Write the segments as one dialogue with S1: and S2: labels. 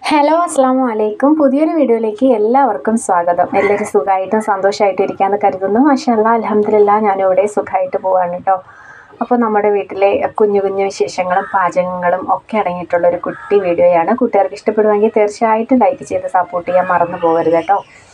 S1: Hello അസ്സാമു അലൈക്കും. പുതിയൊരു വീഡിയോയിലേക്ക് എല്ലാവർക്കും സ്വാഗതം. എല്ലാവരും സുഖമായിട്ടും സന്തോഷമായിട്ടും ഇരിക്കാമെന്ന് കരുതുന്നു. മാഷാ അല്ലാ, അൽഹംദുലില്ലാഹ് ഞാനിവിടെ സുഖമായിട്ട് പോവാണ് കേട്ടോ. അപ്പോൾ നമ്മുടെ വീട്ടിലെ കുഞ്ഞു കുഞ്ഞു വിശേഷങ്ങളും പാചകങ്ങളും ഒക്കെ അടങ്ങിയിട്ടുള്ളൊരു കുട്ടി വീഡിയോയാണ്. കൂട്ടുകാർക്ക് ഇഷ്ടപ്പെടുമെങ്കിൽ തീർച്ചയായിട്ടും ലൈക്ക് ചെയ്ത് സപ്പോർട്ട് ചെയ്യാൻ മറന്നു പോകരുത് കേട്ടോ.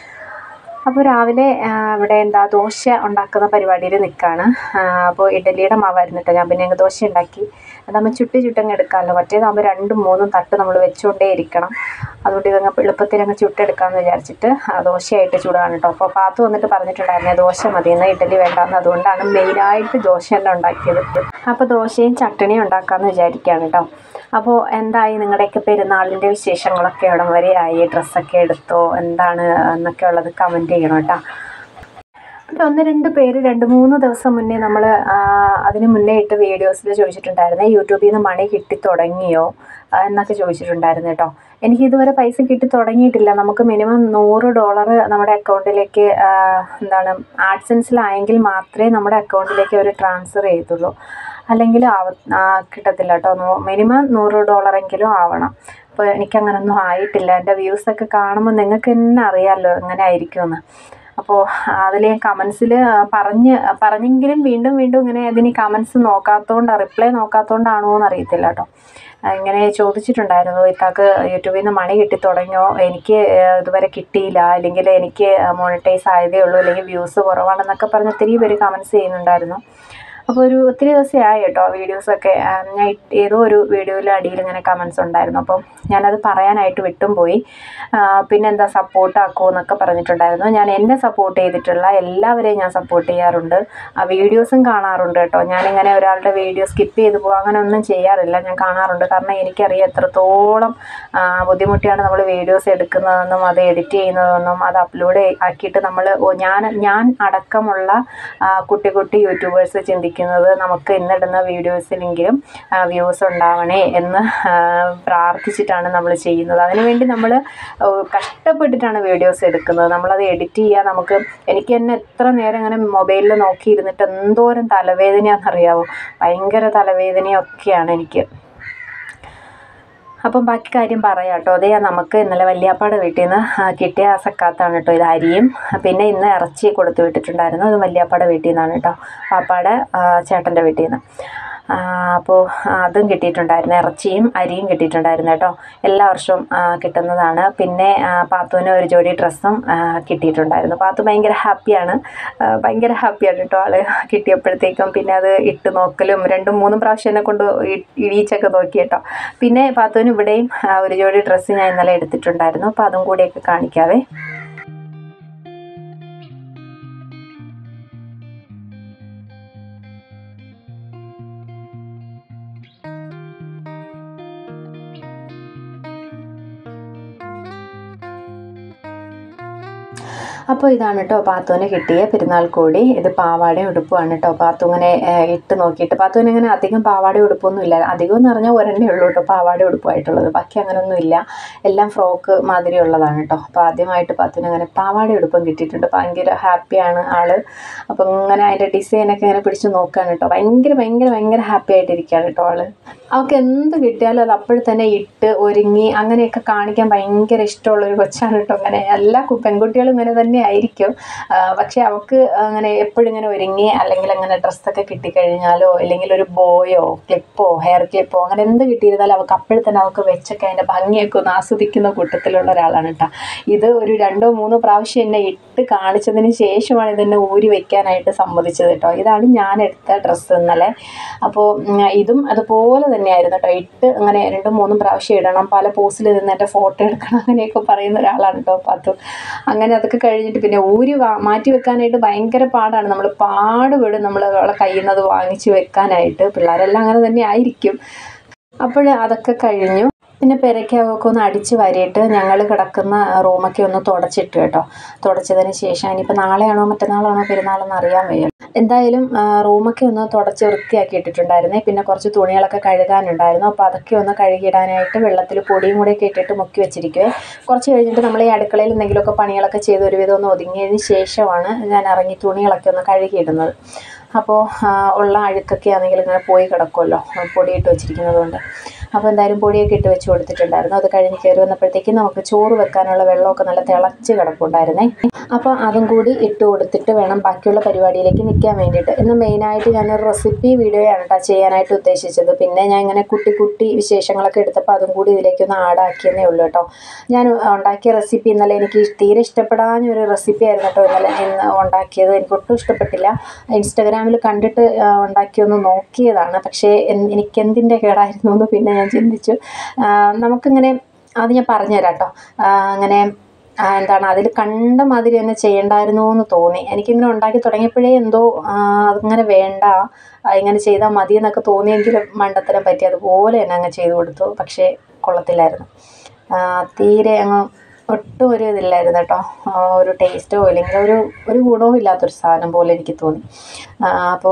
S1: അപ്പോൾ രാവിലെ ഇവിടെ ദോശ ഉണ്ടാക്കുന്ന പരിപാടിയിൽ നിൽക്കുകയാണ്. അപ്പോൾ ഇഡലിയുടെ മാവായിരുന്നു കേട്ടോ. ഞാൻ പിന്നെ അങ്ങ് ദോശ ഉണ്ടാക്കി. അതാകുമ്പോൾ ചുട്ടങ്ങ് എടുക്കാമല്ലോ. മറ്റേതാകുമ്പോൾ 2-3 തട്ട് നമ്മൾ വെച്ചുകൊണ്ടേ ഇരിക്കണം. അതുകൊണ്ട് ഇതങ്ങ് എളുപ്പത്തിലങ്ങ് ചുട്ടെടുക്കാമെന്ന് വിചാരിച്ചിട്ട് ദോശയായിട്ട് ചൂടാണ് കേട്ടോ. അപ്പോൾ പാത്തു വന്നിട്ട് പറഞ്ഞിട്ടുണ്ടായിരുന്നേ ദോശ മതിയെന്ന്, ഇഡലി വേണ്ടാന്ന്. അതുകൊണ്ടാണ് മെയിനായിട്ട് ദോശ തന്നെ ഉണ്ടാക്കിയത്. അപ്പോൾ ദോശയും ചട്ടണിയും ഉണ്ടാക്കാമെന്ന് വിചാരിക്കുകയാണ് കേട്ടോ. അപ്പോൾ എന്തായി നിങ്ങളുടെയൊക്കെ പെരുന്നാളിൻ്റെ വിശേഷങ്ങളൊക്കെ എവിടം വരെ ആയി? ഡ്രസ്സൊക്കെ എടുത്തോ? എന്താണ് എന്നൊക്കെ ഉള്ളത് കമൻറ്റ് ചെയ്യണം കേട്ടോ. പിന്നെ 1-2 പേര് 2-3 ദിവസം മുന്നേ നമ്മൾ അതിന് മുന്നേ ഇട്ട് വീഡിയോസിൽ ചോദിച്ചിട്ടുണ്ടായിരുന്നേ, യൂട്യൂബിൽ നിന്ന് മണി കിട്ടി തുടങ്ങിയോ എന്നൊക്കെ ചോദിച്ചിട്ടുണ്ടായിരുന്നു കേട്ടോ. എനിക്കിതുവരെ പൈസ കിട്ടി തുടങ്ങിയിട്ടില്ല. നമുക്ക് മിനിമം $100 നമ്മുടെ അക്കൗണ്ടിലേക്ക് ആഡ്സെൻസിലായെങ്കിൽ മാത്രമേ നമ്മുടെ അക്കൗണ്ടിലേക്ക് അവർ ട്രാൻസ്ഫർ ചെയ്തുള്ളൂ. അല്ലെങ്കിൽ കിട്ടത്തില്ല കേട്ടോ. മിനിമം $100 ആവണം. അപ്പോൾ എനിക്കങ്ങനൊന്നും ആയിട്ടില്ല. എൻ്റെ വ്യൂസൊക്കെ കാണുമ്പോൾ നിങ്ങൾക്ക് തന്നെ അറിയാമല്ലോ എങ്ങനെ ആയിരിക്കുമെന്ന്. അപ്പോൾ അതിൽ കമൻസിൽ പറഞ്ഞെങ്കിലും വീണ്ടും ഇങ്ങനെ അതിന് കമൻസ് റിപ്ലൈ നോക്കാത്തതുകൊണ്ടാണോ എന്ന് അറിയത്തില്ല കേട്ടോ. ഇങ്ങനെ ചോദിച്ചിട്ടുണ്ടായിരുന്നു, ഇത്താക്ക് യൂട്യൂബിൽ നിന്ന് മണി കിട്ടി തുടങ്ങിയോ? എനിക്ക് ഇതുവരെ കിട്ടിയില്ല, അല്ലെങ്കിൽ എനിക്ക് മോണിറ്റൈസ് ആയതേ ഉള്ളൂ, അല്ലെങ്കിൽ വ്യൂസ് കുറവാണെന്നൊക്കെ പറഞ്ഞ് ഒത്തിരി പേര് കമൻസ് ചെയ്യുന്നുണ്ടായിരുന്നു. അപ്പോൾ ഒത്തിരി ദിവസമായി കേട്ടോ വീഡിയോസൊക്കെ. ഞാൻ ഏതോ ഒരു വീഡിയോയിൽ അടിയിൽ ഇങ്ങനെ കമൻസ് ഉണ്ടായിരുന്നു. അപ്പം ഞാനത് പറയാനായിട്ട് വിട്ടും പോയി. പിന്നെന്താ സപ്പോർട്ടാക്കുമോ എന്നൊക്കെ പറഞ്ഞിട്ടുണ്ടായിരുന്നു. ഞാൻ എന്നെ സപ്പോർട്ട് ചെയ്തിട്ടുള്ള എല്ലാവരെയും ഞാൻ സപ്പോർട്ട് ചെയ്യാറുണ്ട്. വീഡിയോസും കാണാറുണ്ട് കേട്ടോ. ഞാനിങ്ങനെ ഒരാളുടെ വീഡിയോ സ്കിപ്പ് ചെയ്ത് പോകുക അങ്ങനെ ഒന്നും ചെയ്യാറില്ല. ഞാൻ കാണാറുണ്ട്. കാരണം എനിക്കറിയാം എത്രത്തോളം ബുദ്ധിമുട്ടിയാണ് നമ്മൾ വീഡിയോസ് എടുക്കുന്നതെന്നും അത് എഡിറ്റ് ചെയ്യുന്നതെന്നും അത് അപ്ലോഡ് ആക്കിയിട്ട് ഞാൻ അടക്കമുള്ള കുട്ടി യൂട്യൂബേഴ്സ് ചിന്തിക്കുന്നത് നമുക്ക് ഇന്നിടുന്ന വീഡിയോസിലെങ്കിലും വ്യൂസ് ഉണ്ടാവണേ എന്ന് പ്രാർത്ഥിച്ചിട്ടാണ് നമ്മൾ ചെയ്യുന്നത്. അതിനുവേണ്ടി നമ്മൾ കഷ്ടപ്പെട്ടിട്ടാണ് വീഡിയോസ് എടുക്കുന്നത്. നമ്മളത് എഡിറ്റ് ചെയ്യുക. എനിക്ക് തന്നെ എത്ര നേരം ഇങ്ങനെ മൊബൈലിൽ നോക്കിയിരുന്നിട്ട് എന്തോരം തലവേദനയാണെന്നറിയാമോ? ഭയങ്കര തലവേദനയൊക്കെയാണ് എനിക്ക്. അപ്പം ബാക്കി കാര്യം പറയാം കേട്ടോ. അതേ നമുക്ക് ഇന്നലെ വല്യാപ്പാടെ വീട്ടിൽ നിന്ന് കിട്ടിയ സക്കാത്താണ് കേട്ടോ. ഇത് അരിയും പിന്നെ ഇന്ന് ഇറച്ചി കൊടുത്തു വിട്ടിട്ടുണ്ടായിരുന്നു. അത് വല്യാപ്പാടെ വീട്ടിൽ നിന്നാണ് കേട്ടോ, പാപ്പാടെ ചേട്ടൻ്റെ വീട്ടിൽ നിന്ന്. അപ്പോൾ അതും കിട്ടിയിട്ടുണ്ടായിരുന്നു. ഇറച്ചിയും അരിയും കിട്ടിയിട്ടുണ്ടായിരുന്നു കേട്ടോ. എല്ലാ വർഷവും കിട്ടുന്നതാണ്. പിന്നെ പാത്തുവിന് ഒരു ജോഡി ഡ്രസ്സും കിട്ടിയിട്ടുണ്ടായിരുന്നു. പാത്തു ഭയങ്കര ഹാപ്പിയാണ് കേട്ടോ ആൾ കിട്ടിയപ്പോഴത്തേക്കും. പിന്നെ അത് ഇട്ട് നോക്കലും 2-3 പ്രാവശ്യം എന്നെ കൊണ്ട് ഇടിച്ചൊക്കെ നോക്കി കേട്ടോ. പിന്നെ പാത്തുവിന് ഇവിടെയും ഒരു ജോഡി ഡ്രസ്സ് ഞാൻ ഇന്നലെ എടുത്തിട്ടുണ്ടായിരുന്നു. അപ്പോൾ അതും കൂടിയൊക്കെ കാണിക്കാവേ. അപ്പോൾ ഇതാണ് കേട്ടോ പാത്തുവിന് കിട്ടിയ പെരുന്നാൾ കോടി. ഇത് പാവാടയും ഉടുപ്പുമാണ് കേട്ടോ. പാത്തു ഇങ്ങനെ ഇട്ട് നോക്കിയിട്ട്, പാത്തുവിന് ഇങ്ങനെ അധികം പാവാടയും ഉടുപ്പൊന്നും ഇല്ല. അധികം എന്ന് പറഞ്ഞാൽ ഒരെണ്ണേ ഉള്ളൂ കേട്ടോ പാവാടയും ഉടുപ്പായിട്ടുള്ളത്. ബാക്കി അങ്ങനെയൊന്നും ഇല്ല. എല്ലാം ഫ്രോക്ക് മാതിരി ഉള്ളതാണ് കേട്ടോ. അപ്പോൾ ആദ്യമായിട്ട് പാത്തുവിന് അങ്ങനെ പാവാടയും ഉടുപ്പും കിട്ടിയിട്ടുണ്ട്. ഭയങ്കര ഹാപ്പിയാണ് ആൾ. അപ്പം ഇങ്ങനെ അതിൻ്റെ ഡിസൈനൊക്കെ ഇങ്ങനെ പിടിച്ച് നോക്കുകയാണ് കേട്ടോ. ഭയങ്കര ഹാപ്പി ആയിട്ടിരിക്കുകയാണ് കേട്ടോ ആൾ. അവൾക്ക് എന്ത് കിട്ടിയാലും അത് അപ്പോഴും തന്നെ ഇട്ട് ഒരുങ്ങി അങ്ങനെയൊക്കെ കാണിക്കാൻ ഭയങ്കര ഇഷ്ടമുള്ളൊരു കൊച്ചാണ് കേട്ടോ. അങ്ങനെ എല്ലാ പെൺകുട്ടികളും ഇങ്ങനെ തന്നെ ആയിരിക്കും. പക്ഷെ അവൾക്ക് അങ്ങനെ എപ്പോഴും ഇങ്ങനെ ഒരുങ്ങി അല്ലെങ്കിൽ അങ്ങനെ ഡ്രസ്സൊക്കെ കിട്ടിക്കഴിഞ്ഞാലോ അല്ലെങ്കിൽ ഒരു ബോയോ ക്ലിപ്പോ ഹെയർ ക്ലിപ്പോ അങ്ങനെ എന്ത് കിട്ടിയിരുന്നാലും അവൾക്ക് അപ്പോഴും തന്നെ അവൾക്ക് വെച്ചൊക്കെ അതിൻ്റെ ഭംഗിയൊക്കെ ഒന്ന് ആസ്വദിക്കുന്ന കൂട്ടത്തിലുള്ള ഒരാളാണ് കേട്ടോ. ഇത് ഒരു 2-3 പ്രാവശ്യം എന്നെ ഇട്ട് കാണിച്ചതിന് ശേഷമാണ് ഇതെന്നെ ഊരി വെക്കാനായിട്ട് സമ്മതിച്ചത് കേട്ടോ. ഇതാണ് ഞാൻ എടുത്ത ഡ്രസ്സ് ഇന്നലെ. അപ്പോൾ ഇതും അതുപോലെ തന്നെയായിരുന്നു കേട്ടോ. ഇട്ട് അങ്ങനെ 2-3 പ്രാവശ്യം ഇടണം, പല പോസിൽ നിന്ന് എൻ്റെ ഫോട്ടോ എടുക്കണം, അങ്ങനെയൊക്കെ പറയുന്ന ഒരാളാണ് കേട്ടോ പാത്തു. അങ്ങനെ അതൊക്കെ കഴിഞ്ഞിട്ട് പിന്നെ മാറ്റി വെക്കാനായിട്ട് ഭയങ്കര പാടാണ്. നമ്മൾ പാടുപെടും അവളെ കയ്യിൽ നിന്ന് അത് വാങ്ങിച്ച് വെക്കാനായിട്ട്. പിള്ളേരെല്ലാം അങ്ങനെ തന്നെ ആയിരിക്കും. അപ്പോൾ അതൊക്കെ കഴിഞ്ഞു. പിന്നെ പെരയ്ക്കകമൊക്കെ ഒന്ന് അടിച്ച് വാരിയിട്ട് ഞങ്ങൾ കിടക്കുന്ന റൂമൊക്കെ ഒന്ന് തുടച്ചിട്ട് കേട്ടോ. തുടച്ചതിന് ശേഷം ഇനിയിപ്പോൾ നാളെയാണോ മറ്റന്നാളാണോ പെരുന്നാളെന്ന് അറിയാൻ വയ്യ. എന്തായാലും റൂമൊക്കെ ഒന്ന് തുടച്ച് വൃത്തിയാക്കി ഇട്ടിട്ടുണ്ടായിരുന്നേ. പിന്നെ കുറച്ച് തുണികളൊക്കെ കഴുകാനുണ്ടായിരുന്നു. അപ്പോൾ അതൊക്കെ ഒന്ന് കഴുകിയിടാനായിട്ട് വെള്ളത്തിൽ പൊടിയും കൂടെയൊക്കെ ഇട്ടിട്ട് മുക്കി വെച്ചിരിക്കുവേ. കുറച്ച് കഴിഞ്ഞിട്ട് നമ്മൾ ഈ അടുക്കളയിൽ എന്തെങ്കിലുമൊക്കെ പണികളൊക്കെ ചെയ്ത് ഒരുവിധം ഒന്ന് ഒതുങ്ങിയതിന് ശേഷമാണ് ഞാൻ ഇറങ്ങി തുണികളൊക്കെ ഒന്ന് കഴുകിയിടുന്നത്. അപ്പോൾ ഉള്ള അഴുക്കൊക്കെ ആണെങ്കിൽ ഇങ്ങനെ പോയി കിടക്കുമല്ലോ പൊടിയിട്ട് വെച്ചിരിക്കുന്നത് കൊണ്ട്. അപ്പോൾ എന്തായാലും പൊടിയൊക്കെ ഇട്ട് വെച്ച് കൊടുത്തിട്ടുണ്ടായിരുന്നു. അത് കഴിഞ്ഞ് കയറി വന്നപ്പോഴത്തേക്കും നമുക്ക് ചോറ് വെക്കാനുള്ള വെള്ളമൊക്കെ നല്ല തിളച്ച് കിടപ്പുണ്ടായിരുന്നേ. അപ്പോൾ അതും കൂടി ഇട്ട് കൊടുത്തിട്ട് വേണം ബാക്കിയുള്ള പരിപാടിയിലേക്ക് നിൽക്കാൻ വേണ്ടിയിട്ട്. ഇന്ന് മെയിനായിട്ട് ഞാനൊരു റെസിപ്പി വീഡിയോയാണ് കേട്ടോ ചെയ്യാനായിട്ട് ഉദ്ദേശിച്ചത്. പിന്നെ ഞാൻ ഇങ്ങനെ കുട്ടി വിശേഷങ്ങളൊക്കെ എടുത്തപ്പോൾ അതും കൂടി ഇതിലേക്കൊന്ന് ആഡാക്കിയെന്നേ ഉള്ളൂ കേട്ടോ. ഞാൻ ഉണ്ടാക്കിയ റെസിപ്പി ഇന്നലെ എനിക്ക് തീരെ ഇഷ്ടപ്പെടാനൊരു റെസിപ്പി ആയിരുന്നു കേട്ടോ ഇന്ന് ഉണ്ടാക്കിയത്. എനിക്കൊട്ടും ഇഷ്ടപ്പെട്ടില്ല. ഇൻസ്റ്റഗ്രാമിൽ കണ്ടിട്ട് ഉണ്ടാക്കിയൊന്ന് നോക്കിയതാണ്. പക്ഷേ എനിക്കെന്തിൻ്റെ കേടായിരുന്നു എന്ന് പിന്നെ ഞാൻ ചിന്തിച്ചു. നമുക്കിങ്ങനെ അത് ഞാൻ പറഞ്ഞുതരാം കേട്ടോ. അങ്ങനെ എന്താണ് അതിൽ കണ്ട മാതിരി തന്നെ ചെയ്യണ്ടായിരുന്നു എന്ന് തോന്നി. എനിക്കിങ്ങനെ ഉണ്ടാക്കി തുടങ്ങിയപ്പോഴേ എന്തോ അതിങ്ങനെ വേണ്ട, ഇങ്ങനെ ചെയ്താൽ മതി എന്നൊക്കെ തോന്നിയെങ്കിലും മണ്ടത്തരം പറ്റി അതുപോലെ തന്നെ അങ്ങ് ചെയ്തു കൊടുത്തു. പക്ഷേ കൊള്ളത്തില്ലായിരുന്നു. തീരെ അങ്ങ് ഒട്ടും ഒരു ഇതില്ലായിരുന്നു കേട്ടോ. ഒരു ടേസ്റ്റോ അല്ലെങ്കിൽ ഒരു ഗുണവും ഇല്ലാത്തൊരു സാധനം പോലെ എനിക്ക് തോന്നി. അപ്പോൾ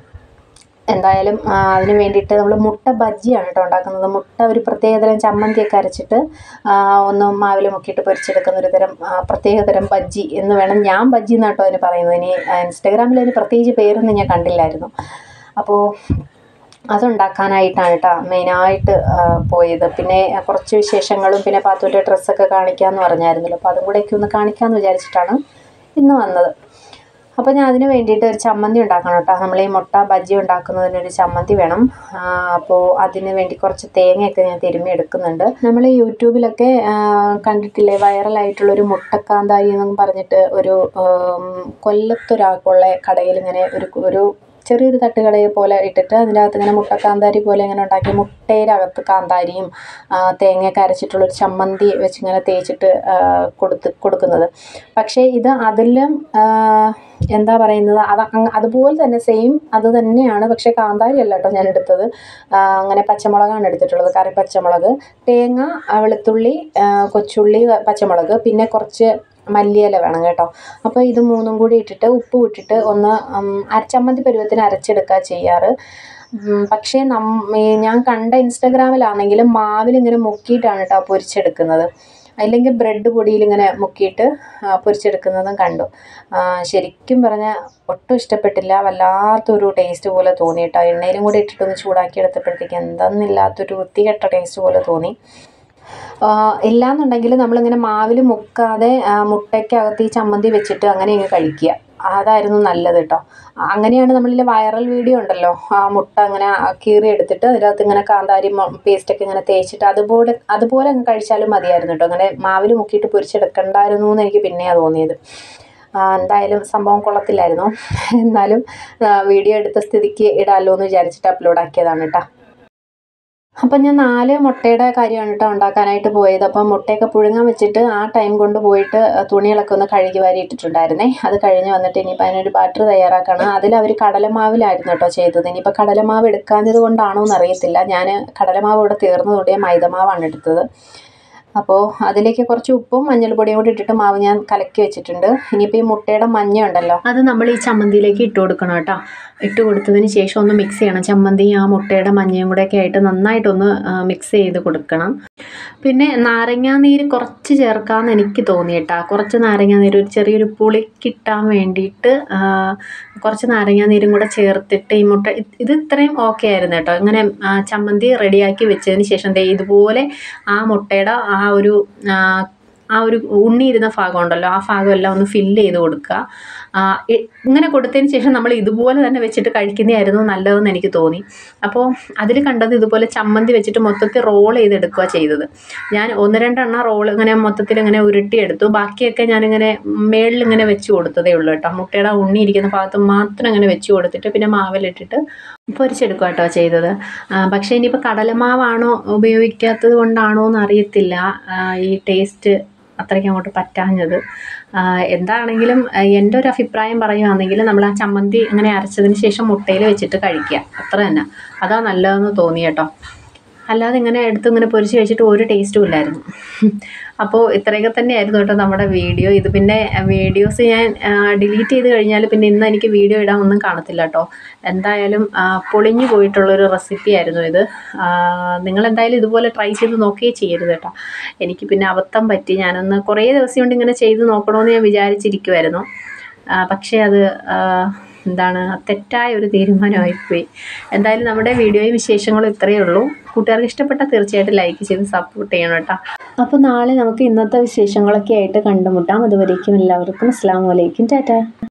S1: എന്തായാലും അതിന് വേണ്ടിയിട്ട് നമ്മൾ മുട്ട ബജ്ജിയാണ് കേട്ടോ ഉണ്ടാക്കുന്നത്. മുട്ട ഒരു പ്രത്യേകതരം ചമ്മന്തിയൊക്കെ അരച്ചിട്ട് ഒന്ന് മാവിൽ മുക്കിയിട്ട് പൊരിച്ചെടുക്കുന്ന ഒരു തരം പ്രത്യേകതരം ബജ്ജി എന്ന് വേണം. ഞാൻ ബജ്ജി എന്നാട്ടോ അതിന് പറയുന്നത്. ഇനി ഇൻസ്റ്റഗ്രാമിൽ അതിന് പ്രത്യേകിച്ച് പേരൊന്നും ഞാൻ കണ്ടില്ലായിരുന്നു. അപ്പോൾ അതുണ്ടാക്കാനായിട്ടാണ് കേട്ടോ മെയിനായിട്ട് പോയത്. പിന്നെ കുറച്ച് വിശേഷങ്ങളും പിന്നെ പാത്തുവിൻ്റെ ഡ്രസ്സൊക്കെ കാണിക്കാമെന്ന് പറഞ്ഞായിരുന്നല്ലോ. അപ്പോൾ അതും കൂടെയൊക്കെ ഒന്ന് കാണിക്കാമെന്ന് വിചാരിച്ചിട്ടാണ് ഇന്ന് വന്നത്. അപ്പോൾ ഞാൻ അതിന് വേണ്ടിയിട്ട് ഒരു ചമ്മന്തി ഉണ്ടാക്കണം കേട്ടോ. നമ്മൾ ഈ മുട്ട ബജ്ജി ഉണ്ടാക്കുന്നതിനൊരു ചമ്മന്തി വേണം. അപ്പോൾ അതിന് വേണ്ടി കുറച്ച് തേങ്ങയൊക്കെ ഞാൻ തിരുമ്മി എടുക്കുന്നുണ്ട്. നമ്മൾ യൂട്യൂബിലൊക്കെ കണ്ടിട്ടില്ലേ വൈറലായിട്ടുള്ളൊരു മുട്ടക്കാന്താരി എന്നും പറഞ്ഞിട്ട് ഒരു കൊല്ലത്തൊരാൾക്കുള്ള കടയിൽ ഇങ്ങനെ ഒരു ചെറിയൊരു തട്ടുകടയെ പോലെ ഇട്ടിട്ട് അതിൻ്റെ അകത്ത് ഇങ്ങനെ മുട്ടക്കാന്താരി പോലെ ഇങ്ങനെ ഉണ്ടാക്കി മുട്ടയുടെ അകത്ത് കാന്താരിയും തേങ്ങയൊക്കെ അരച്ചിട്ടുള്ളൊരു ചമ്മന്തി വെച്ച് ഇങ്ങനെ തേച്ചിട്ട് കൊടുക്കുന്നത്. പക്ഷേ ഇത് അതിലും എന്താ പറയുന്നത് അതുപോലെ തന്നെ സെയിം അത് തന്നെയാണ്. പക്ഷേ കാന്താരി അല്ല കേട്ടോ ഞാൻ എടുത്തത്. അങ്ങനെ പച്ചമുളകാണ് എടുത്തിട്ടുള്ളത്. കറി പച്ചമുളക്, തേങ്ങ, വെളുത്തുള്ളി, കൊച്ചുള്ളി, പച്ചമുളക്, പിന്നെ കുറച്ച് മല്ലിയില വേണം കേട്ടോ. അപ്പോൾ ഇത് മൂന്നും കൂടി ഇട്ടിട്ട് ഉപ്പും ഇട്ടിട്ട് ഒന്ന് ചമ്മന്തി പരുവത്തിന് അരച്ചെടുക്കുക ചെയ്യാറ്. പക്ഷേ ഞാൻ കണ്ട ഇൻസ്റ്റഗ്രാമിലാണെങ്കിലും മാവിലിങ്ങനെ മുക്കിയിട്ടാണ് കേട്ടോ പൊരിച്ചെടുക്കുന്നത്. അല്ലെങ്കിൽ ബ്രെഡ് പൊടിയിൽ ഇങ്ങനെ മുക്കിയിട്ട് പൊരിച്ചെടുക്കുന്നതും കണ്ടു. ശരിക്കും പറഞ്ഞാൽ ഒട്ടും ഇഷ്ടപ്പെട്ടില്ല. വല്ലാത്തൊരു ടേസ്റ്റ് പോലെ തോന്നി കേട്ടോ. എണ്ണയിലും കൂടി ഇട്ടിട്ടൊന്ന് ചൂടാക്കി എടുത്തപ്പോഴത്തേക്ക് എന്തെന്നില്ലാത്തൊരു വൃത്തികെട്ട ടേസ്റ്റ് പോലെ തോന്നി. ഇല്ലാന്നുണ്ടെങ്കിൽ നമ്മളിങ്ങനെ മാവിൽ മുക്കാതെ മുട്ടയ്ക്കകത്ത് ഈ ചമ്മന്തി വെച്ചിട്ട് അങ്ങനെ ഇങ്ങനെ കഴിക്കുക. അതായിരുന്നു നല്ലത് കേട്ടോ. അങ്ങനെയാണ് നമ്മളിൽ വൈറൽ വീഡിയോ ഉണ്ടല്ലോ, ആ മുട്ട അങ്ങനെ കീറി എടുത്തിട്ട് അതിനകത്ത് ഇങ്ങനെ കാന്താരി പേസ്റ്റൊക്കെ ഇങ്ങനെ തേച്ചിട്ട് അതുപോലെ അങ്ങ് കഴിച്ചാലും മതിയായിരുന്നു കേട്ടോ. അങ്ങനെ മാവിൽ മുക്കിയിട്ട് പൊരിച്ചെടുക്കണ്ടായിരുന്നു എന്ന് എനിക്ക് പിന്നെയാണ് തോന്നിയത്. എന്തായാലും സംഭവം കൊള്ളത്തില്ലായിരുന്നു. എന്നാലും വീഡിയോ എടുത്ത സ്ഥിതിക്ക് ഇടാമല്ലോ എന്ന് വിചാരിച്ചിട്ട് അപ്ലോഡ് ആക്കിയതാണ് കേട്ടോ. അപ്പം ഞാൻ 4 മുട്ടയുടെ കാര്യമാണ് കേട്ടോ ഉണ്ടാക്കാനായിട്ട് പോയത്. അപ്പം മുട്ടയൊക്കെ പുഴുങ്ങാൻ വെച്ചിട്ട് ആ ടൈം കൊണ്ട് പോയിട്ട് തുണികളൊക്കെ ഒന്ന് കഴുകി വാരി ഇട്ടിട്ടുണ്ടായിരുന്നേ. അത് കഴിഞ്ഞ് വന്നിട്ട് ഇനിയിപ്പോൾ അതിനൊരു ബാറ്റർ തയ്യാറാക്കണം. അതിലവർ കടലമാവിലായിരുന്നു കേട്ടോ ചെയ്തത്. ഇനിയിപ്പോൾ കടലമാവ് എടുക്കാഞ്ഞത് കൊണ്ടാണോ എന്നറിയത്തില്ല. ഞാൻ കടലമാവ് ഇവിടെ തീർന്നതുകൊണ്ട് ഞാൻ മൈദമാവാണ് എടുത്തത്. അപ്പോൾ അതിലേക്ക് കുറച്ച് ഉപ്പും മഞ്ഞൾപ്പൊടിയും കൂടി ഇട്ടിട്ട് മാവ് ഞാൻ കലക്കി വെച്ചിട്ടുണ്ട്. ഇനിയിപ്പോൾ ഈ മുട്ടയുടെ മഞ്ഞ ഉണ്ടല്ലോ അത് നമ്മൾ ഈ ചമ്മന്തിയിലേക്ക് ഇട്ട് കൊടുക്കണം കേട്ടോ. ഇട്ട് കൊടുത്തതിന് ശേഷം ഒന്ന് മിക്സ് ചെയ്യണം. ചമ്മന്തിയും ആ മുട്ടയുടെ മഞ്ഞയും കൂടെയൊക്കെ ആയിട്ട് നന്നായിട്ടൊന്ന് മിക്സ് ചെയ്ത് കൊടുക്കണം. പിന്നെ നാരങ്ങാനീര് കുറച്ച് ചേർക്കാമെന്ന് എനിക്ക് തോന്നി കേട്ടോ. കുറച്ച് നാരങ്ങാനീര് ഒരു ചെറിയൊരു പുളി കിട്ടാൻ വേണ്ടിയിട്ട് കുറച്ച് നാരങ്ങാനീരും കൂടെ ചേർത്തിട്ട് ഈ മുട്ട ഇത് ഇത്രയും ഓക്കെ ആയിരുന്നു കേട്ടോ. ഇങ്ങനെ ചമ്മന്തി റെഡിയാക്കി വെച്ചതിന് ശേഷം ഇതുപോലെ ആ മുട്ടയുടെ ആ ഒരു ഉണ്ണിയിരുന്ന ഭാഗം ഉണ്ടല്ലോ ആ ഭാഗമെല്ലാം ഒന്ന് ഫില്ല് ചെയ്ത് കൊടുക്കുക. ഇങ്ങനെ കൊടുത്തതിന് ശേഷം നമ്മൾ ഇതുപോലെ തന്നെ വെച്ചിട്ട് കഴിക്കുന്നതായിരുന്നു നല്ലതെന്ന് എനിക്ക് തോന്നി. അപ്പോൾ അതിൽ കണ്ടത് ഇതുപോലെ ചമ്മന്തി വെച്ചിട്ട് മൊത്തത്തിൽ റോൾ ചെയ്തെടുക്കുക ചെയ്തത്. ഞാൻ 1-2 റോൾ ഇങ്ങനെ മൊത്തത്തിൽ ഇങ്ങനെ ഉരുട്ടിയെടുത്തു. ബാക്കിയൊക്കെ ഞാനിങ്ങനെ മേളിലിങ്ങനെ വെച്ച് കൊടുത്തതേ ഉള്ളൂ കേട്ടോ. മുട്ടയുടെ ഉണ്ണി ഇരിക്കുന്ന ഭാഗത്ത് മാത്രം അങ്ങനെ വെച്ച് കൊടുത്തിട്ട് പിന്നെ മാവിലിട്ടിട്ട് പൊരിച്ചെടുക്കുക കേട്ടോ ചെയ്തത്. പക്ഷേ ഇനിയിപ്പോൾ കടലമാവാണോ ഉപയോഗിക്കാത്തത് കൊണ്ടാണോ എന്നറിയത്തില്ല ഈ ടേസ്റ്റ് അത്രയ്ക്ക് അങ്ങോട്ട് പറ്റാഞ്ഞത്. എന്താണെങ്കിലും എൻ്റെ ഒരു അഭിപ്രായം പറയുകയാണെങ്കിൽ നമ്മൾ ആ ചമ്മന്തി അങ്ങനെ അരച്ചതിന് ശേഷം മുട്ടയിൽ വെച്ചിട്ട് കഴിക്കുക, അത്ര തന്നെ. അതാ നല്ലതെന്ന് തോന്നി കേട്ടോ. അല്ലാതെ ഇങ്ങനെ എടുത്ത് ഇങ്ങനെ പൊരിച്ച് കഴിച്ചിട്ട് ഒരു ടേസ്റ്റും ഇല്ലായിരുന്നു. അപ്പോൾ ഇത്രയൊക്കെ തന്നെയായിരുന്നു കേട്ടോ നമ്മുടെ വീഡിയോ. ഇത് പിന്നെ വീഡിയോസ് ഞാൻ ഡിലീറ്റ് ചെയ്ത് കഴിഞ്ഞാൽ പിന്നെ ഇന്ന് എനിക്ക് വീഡിയോ ഇടാൻ ഒന്നും കാണത്തില്ല കേട്ടോ. എന്തായാലും പൊളിഞ്ഞു പോയിട്ടുള്ളൊരു റെസിപ്പി ആയിരുന്നു ഇത്. നിങ്ങളെന്തായാലും ഇതുപോലെ ട്രൈ ചെയ്ത് നോക്കുകയേ ചെയ്യരുത് കേട്ടോ. എനിക്ക് പിന്നെ അബദ്ധം പറ്റി. ഞാനൊന്ന് കുറേ ദിവസം കൊണ്ട് ഇങ്ങനെ ചെയ്ത് നോക്കണമെന്ന് ഞാൻ വിചാരിച്ചിരിക്കുമായിരുന്നു. പക്ഷേ അത് തെറ്റായ ഒരു തീരുമാനമായിപ്പോയി. എന്തായാലും നമ്മുടെ വീഡിയോയും വിശേഷങ്ങളും ഇത്രയേ ഉള്ളൂ. കൂട്ടുകാർക്ക് ഇഷ്ടപ്പെട്ടാൽ തീർച്ചയായിട്ടും ലൈക്ക് ചെയ്ത് സപ്പോർട്ട് ചെയ്യണം കേട്ടോ. അപ്പോൾ നാളെ നമുക്ക് ഇന്നത്തെ വിശേഷങ്ങളൊക്കെ ആയിട്ട് കണ്ടുമുട്ടാം. അതുവരേക്കും എല്ലാവർക്കും അസ്സലാമു അലൈക്കും, ടാറ്റാ.